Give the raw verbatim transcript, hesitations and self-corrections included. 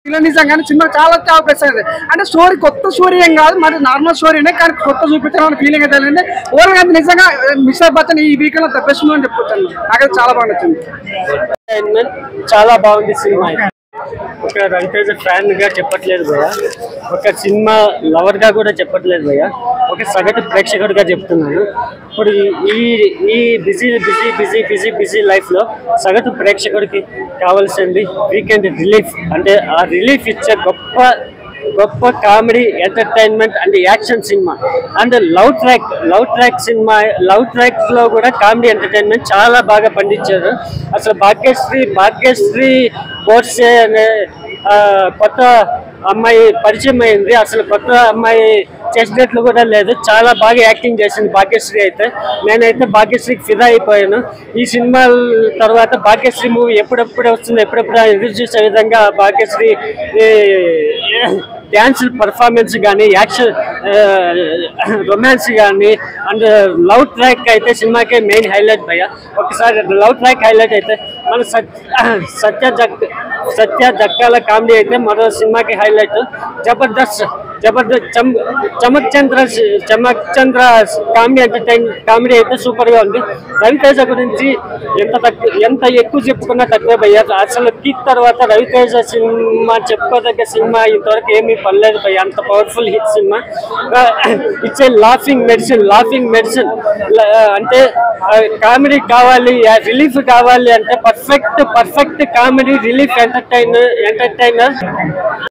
నిజంగానే సినిమా చాలా చాలా ప్లస్ అయింది. అంటే స్టోరీ కొత్త స్టోరీ ఏం కాదు, మరి నార్మల్ స్టోరీనే కానీ కొత్త చూపించాలని ఫీలింగ్ అయితే తెలియదు. ఓవర్ గా నిజంగా మిస్టర్ బచ్చన్ ఈ వీక్ లో ద బెస్ట్ మూవీ అని చెప్పుకుంటాను. నాకైతే చాలా బాగా నచ్చింది. చాలా బాగుంది సినిమా. ఒక రవితేజ ఫ్యాన్ గా చెప్పట్లేదు భయ్య, ఒక సినిమా లవర్ గా కూడా చెప్పట్లేదు భయ్య, ఒక సగటు ప్రేక్షకుడిగా చెప్తున్నాను. ఇప్పుడు ఈ ఈ busy busy busy busy busy life లో సగటు ప్రేక్షకుడికి కావాల్సింది వీకెండ్ రిలీఫ్. అంటే ఆ రిలీఫ్ ఇచ్చే గొప్ప గొప్ప comedy entertainment and action cinema and love track love track cinema. Love track లో కూడా కామెడీ ఎంటర్టైన్మెంట్ చాలా బాగా పండించారు. అసలు భాగ్యశ్రీ భాగ్యశ్రీ బోర్సే అనే కొత్త అమ్మాయి పరిచయం అయింది. అసలు కొత్త అమ్మాయి చేసినట్లు కూడా లేదు. చాలా బాగా యాక్టింగ్ చేసింది భాగ్యశ్రీ. అయితే నేనైతే భాగ్యశ్రీకి ఫిదా అయిపోయాను. ఈ సినిమా తర్వాత భాగ్యశ్రీ మూవీ ఎప్పుడెప్పుడు వస్తుంది ఎప్పుడెప్పుడు ఎదురు చూసే విధంగా భాగ్యశ్రీ డ్యాన్స్ పర్ఫార్మెన్స్ కానీ యాక్షన్ రొమాన్స్ కానీ అండ్ లవ్ ట్రాక్ అయితే సినిమాకే మెయిన్ హైలైట్ భయ్య. ఒకసారి లవ్ ట్రాక్ హైలైట్ అయితే మన సత్య జగ్ సత్య జగ్గాల కామెడీ అయితే మరో సినిమాకి హైలైట్. జబర్దస్త్ జబర్దస్త్ చమ్ Chammak Chandra Chammak Chandra comedy entertain comedy అయితే సూపర్గా ఉంది. రవితేజ గురించి ఎంత తక్కువ ఎంత ఎక్కువ చెప్పుకున్నా తక్కువే భయ్య. అసలు కిక్ తర్వాత రవితేజ సినిమా చెప్పుకోదగ్గ సినిమా ఇంతవరకు ఏమీ పర్లేదు భయ్య. అంత powerful hit cinema. It's a laughing medicine laughing medicine అంటే కామెడీ కావాలి, రిలీఫ్ కావాలి అంటే perfect perfect comedy relief entertainer entertainer